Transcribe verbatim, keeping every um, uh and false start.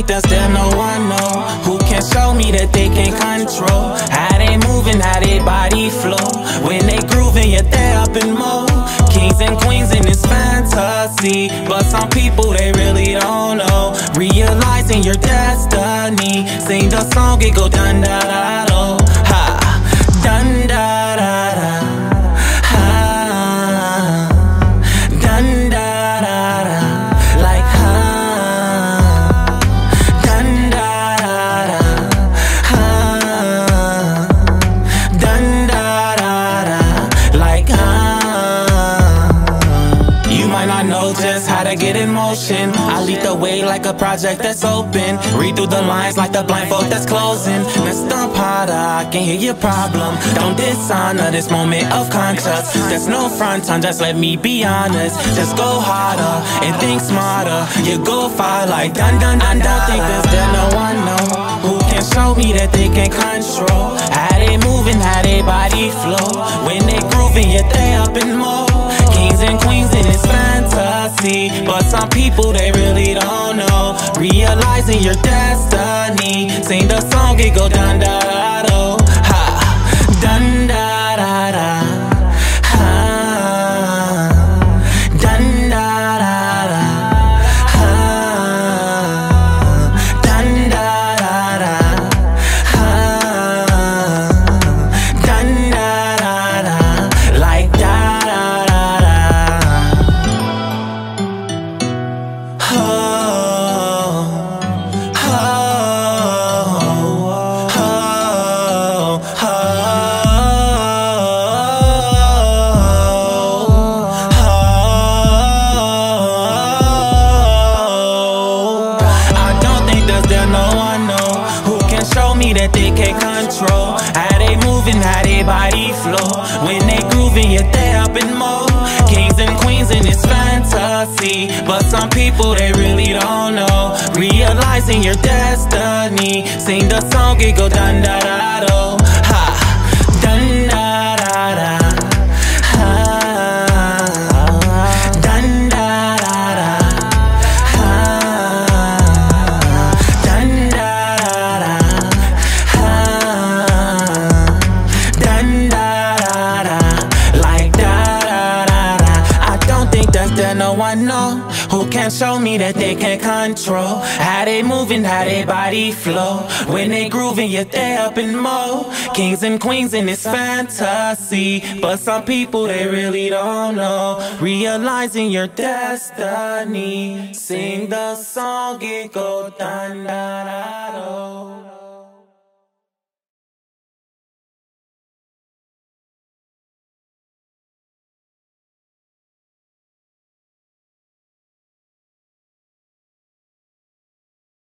think that there no one know who can show me that they can control how they moving, how they body flow. When they grooving, yet they up in mode. Kings and queens in this fantasy, but some people they really don't know. Realizing your destiny. Sing the song, it go dun da da do. Ha, dun da da da. Ha, dun da da da. Like ha, dun da da da. Ha, dun da da da. Like ha. You might not know just how to get in motion. I lead the way like a project that's open. Read through the lines like the blindfold that's closing. Messed up harder, I can hear your problem. Don't dishonor this moment of conscience. There's no front on, just let me be honest. Just go harder and think smarter. You go far like dun dun dun. I don't think there's there no one know who can show me that they can control how they moving, how they body flow. When they grooving, yet they up in mode. Kings and queens in this fantasy, but some people they really don't know. Realizing your destiny. Sing the song, it go dun da da do. Ha, dun da da da. Ha, dun da da da. Ha, dun da da da. Ha, dun da da da. Like da da da da. Oh. That they can control how they moving, how they body flow. When they grooving, yet they up in mode. Kings and queens in this fantasy, but some people they really don't know. Realizing your destiny. Sing the song, it go dun da da do. Ha, dun da da da. Ha, dun da da da. Ha, dun da da da. There no one know who can show me that they can control how they moving, how they body flow. When they grooving, yet they up in mode. Kings and queens in this fantasy, but some people they really don't know. Realizing your destiny. Sing the song, it go dun da da.